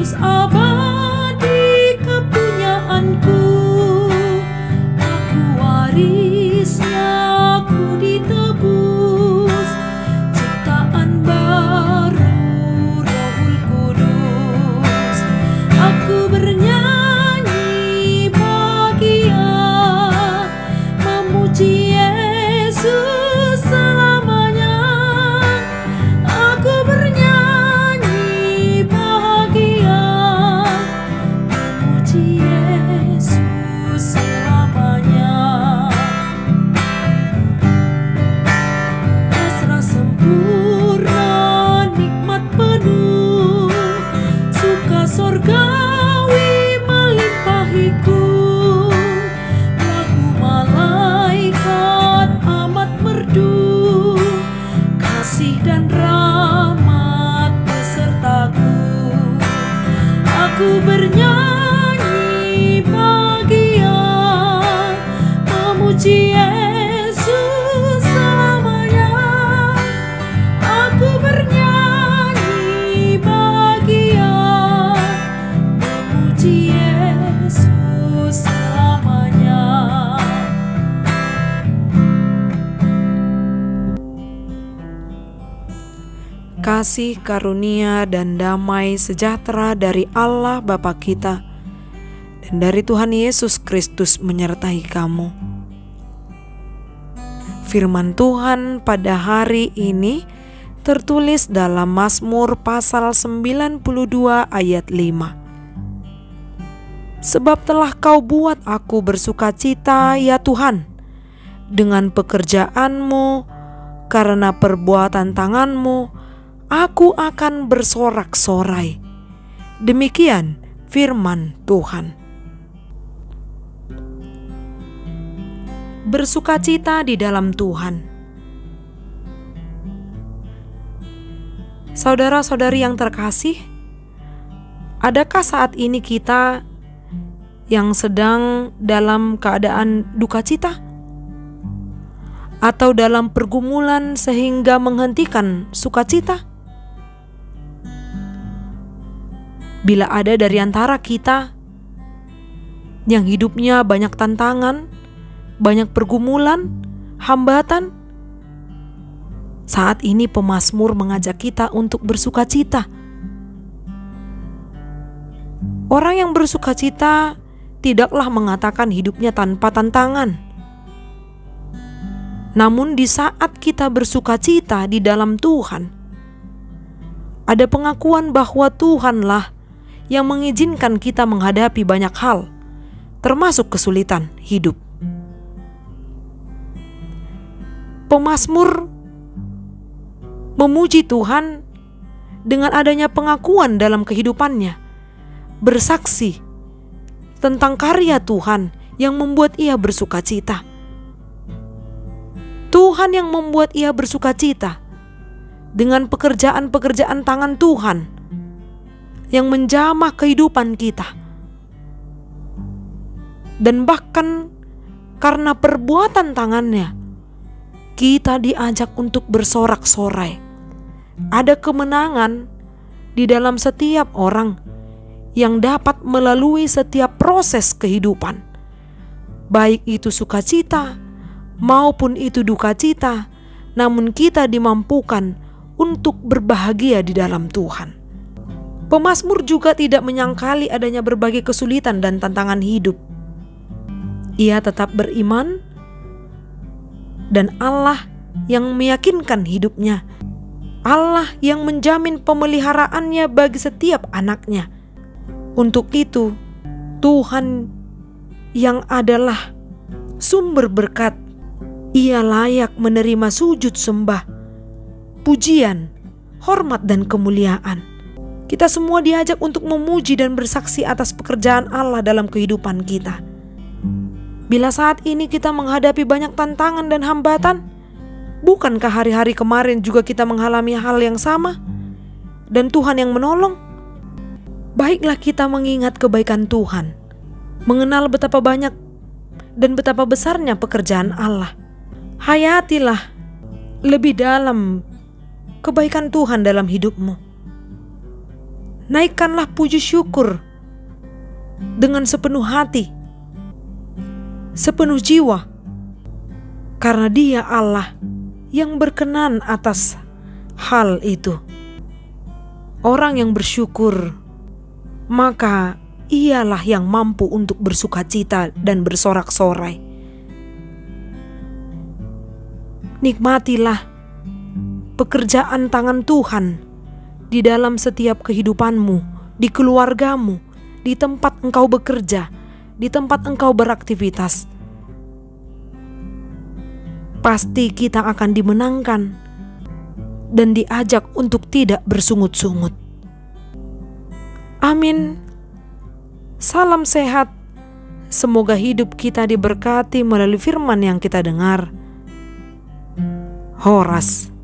Yesus abadi kepunyaanku, aku warisnya, aku ditebus, ciptaan baru Rohul Kudus. Aku bernyanyi bahagia, memuji Yesus selamanya. Aku bernyanyi bahagia, memuji Yesus selamanya. Mesra sempurna, nikmat penuh, suka sorgawi melimpahiku. Lagu malaikat amat merdu, kasih dan rahmat besertaku. Aku bernyanyi bahagia, memuji Yesus selamanya. Aku bernyanyi bahagia, memuji Yesus selamanya. Kasih karunia dan damai sejahtera dari Allah Bapa kita dan dari Tuhan Yesus Kristus menyertai kamu. Firman Tuhan pada hari ini tertulis dalam Mazmur pasal 92 ayat 5. Sebab telah Kau buat aku bersukacita, ya Tuhan, dengan pekerjaanmu, karena perbuatan tanganmu aku akan bersorak-sorai. Demikian firman Tuhan. Bersukacita di dalam Tuhan. Saudara-saudari yang terkasih, adakah saat ini kita yang sedang dalam keadaan duka cita? Atau dalam pergumulan sehingga menghentikan sukacita? Bila ada dari antara kita yang hidupnya banyak tantangan, banyak pergumulan, hambatan, saat ini pemazmur mengajak kita untuk bersukacita. Orang yang bersukacita tidaklah mengatakan hidupnya tanpa tantangan. Namun di saat kita bersukacita di dalam Tuhan, ada pengakuan bahwa Tuhanlah yang mengizinkan kita menghadapi banyak hal, termasuk kesulitan hidup. Pemazmur memuji Tuhan dengan adanya pengakuan dalam kehidupannya, bersaksi tentang karya Tuhan yang membuat ia bersukacita. Tuhan yang membuat ia bersukacita dengan pekerjaan-pekerjaan tangan Tuhan yang menjamah kehidupan kita. Dan bahkan karena perbuatan tangannya, kita diajak untuk bersorak-sorai. Ada kemenangan di dalam setiap orang yang dapat melalui setiap proses kehidupan, baik itu sukacita maupun itu duka cita, namun kita dimampukan untuk berbahagia di dalam Tuhan. Pemazmur juga tidak menyangkali adanya berbagai kesulitan dan tantangan hidup. Ia tetap beriman dan Allah yang meyakinkan hidupnya, Allah yang menjamin pemeliharaannya bagi setiap anaknya. Untuk itu, Tuhan yang adalah sumber berkat, Ia layak menerima sujud sembah, pujian, hormat dan kemuliaan. Kita semua diajak untuk memuji dan bersaksi atas pekerjaan Allah dalam kehidupan kita. Bila saat ini kita menghadapi banyak tantangan dan hambatan, bukankah hari-hari kemarin juga kita mengalami hal yang sama? Dan Tuhan yang menolong? Baiklah kita mengingat kebaikan Tuhan, mengenal betapa banyak dan betapa besarnya pekerjaan Allah. Hayatilah lebih dalam kebaikan Tuhan dalam hidupmu. naikkanlah puji syukur dengan sepenuh hati, sepenuh jiwa, karena Dia Allah yang berkenan atas hal itu. Orang yang bersyukur, maka ialah yang mampu untuk bersukacita dan bersorak-sorai. Nikmatilah pekerjaan tangan Tuhan di dalam setiap kehidupanmu, di keluargamu, di tempat engkau bekerja, di tempat engkau beraktivitas. Pasti kita akan dimenangkan dan diajak untuk tidak bersungut-sungut. Amin. Salam sehat. Semoga hidup kita diberkati melalui firman yang kita dengar. Horas.